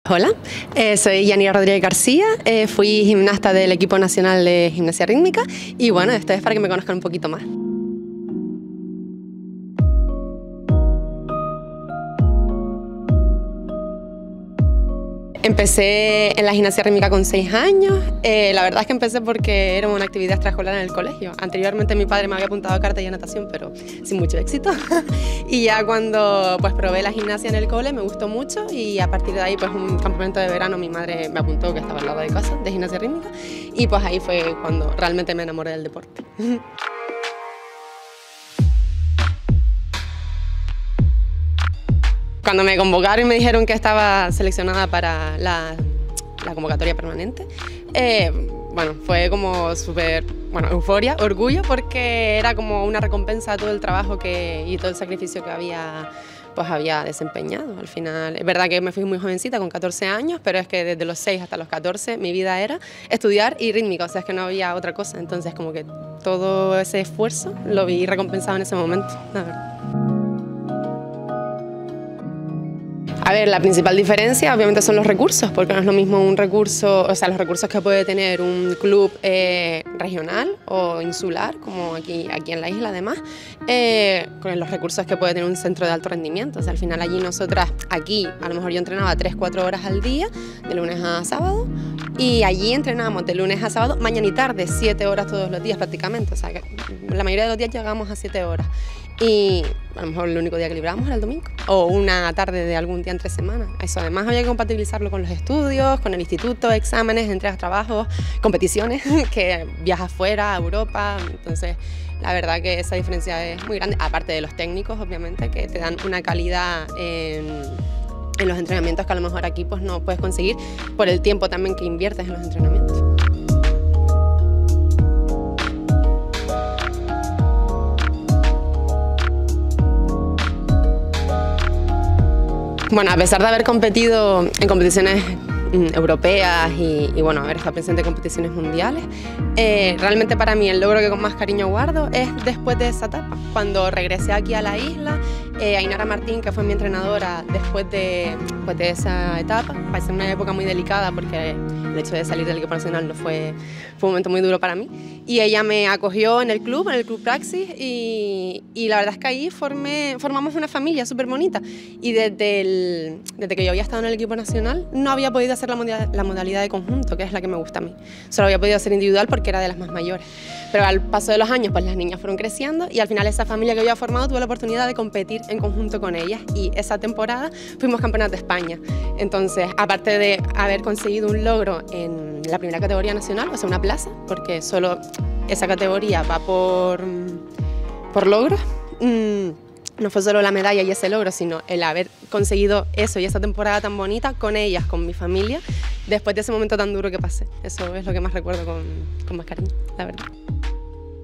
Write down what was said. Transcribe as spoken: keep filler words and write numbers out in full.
Hola, eh, soy Yanira Rodríguez García, eh, fui gimnasta del equipo nacional de gimnasia rítmica y bueno, esto es para que me conozcan un poquito más. Empecé en la gimnasia rítmica con seis años, eh, la verdad es que empecé porque era una actividad extraescolar en el colegio. Anteriormente mi padre me había apuntado a karate y a natación, pero sin mucho éxito. Y ya cuando pues probé la gimnasia en el cole me gustó mucho y a partir de ahí pues un campamento de verano mi madre me apuntó, que estaba al lado de casa, de gimnasia rítmica, y pues ahí fue cuando realmente me enamoré del deporte. Cuando me convocaron y me dijeron que estaba seleccionada para la, la convocatoria permanente, eh, bueno, fue como súper, bueno, euforia, orgullo, porque era como una recompensa a todo el trabajo que, y todo el sacrificio que había, pues había desempeñado. Al final, es verdad que me fui muy jovencita, con catorce años, pero es que desde los seis hasta los catorce mi vida era estudiar y rítmica, o sea, es que no había otra cosa. Entonces, como que todo ese esfuerzo lo vi recompensado en ese momento, la verdad. A ver, la principal diferencia obviamente son los recursos, porque no es lo mismo un recurso, o sea, los recursos que puede tener un club eh, regional o insular, como aquí, aquí en la isla además, eh, con los recursos que puede tener un centro de alto rendimiento. O sea, al final allí nosotras, aquí, a lo mejor yo entrenaba tres, cuatro horas al día, de lunes a sábado, y allí entrenábamos de lunes a sábado, mañana y tarde, siete horas todos los días prácticamente. O sea, que la mayoría de los días llegamos a siete horas. Y a lo mejor el único día que librábamos era el domingo o una tarde de algún día entre semana. Eso además había que compatibilizarlo con los estudios, con el instituto, exámenes, entregas, trabajos, competiciones, que viajas fuera, a Europa. Entonces, la verdad que esa diferencia es muy grande, aparte de los técnicos, obviamente, que te dan una calidad en, en los entrenamientos que a lo mejor aquí pues, no puedes conseguir por el tiempo también que inviertes en los entrenamientos. Bueno, a pesar de haber competido en competiciones europeas y, y bueno, haber estado presente en competiciones mundiales, eh, realmente para mí el logro que con más cariño guardo es después de esa etapa. Cuando regresé aquí a la isla, eh, Ainara Martín, que fue mi entrenadora después de, pues de esa etapa, parece una época muy delicada porque el hecho de salir del equipo nacional no fue, fue un momento muy duro para mí, y ella me acogió en el club, en el Club Praxis, y, y la verdad es que ahí formé, formamos una familia súper bonita, y desde, el, desde que yo había estado en el equipo nacional no había podido hacer la modalidad, la modalidad de conjunto, que es la que me gusta a mí. Solo había podido hacer individual porque era de las más mayores. Pero al paso de los años, pues las niñas fueron creciendo y al final esa familia que había formado tuve la oportunidad de competir en conjunto con ellas, y esa temporada fuimos campeonas de España. Entonces, aparte de haber conseguido un logro en la primera categoría nacional, o sea, una plaza, porque solo esa categoría va por, por logros, mmm, no fue solo la medalla y ese logro, sino el haber conseguido eso y esa temporada tan bonita con ellas, con mi familia, después de ese momento tan duro que pasé. Eso es lo que más recuerdo con, con más cariño, la verdad.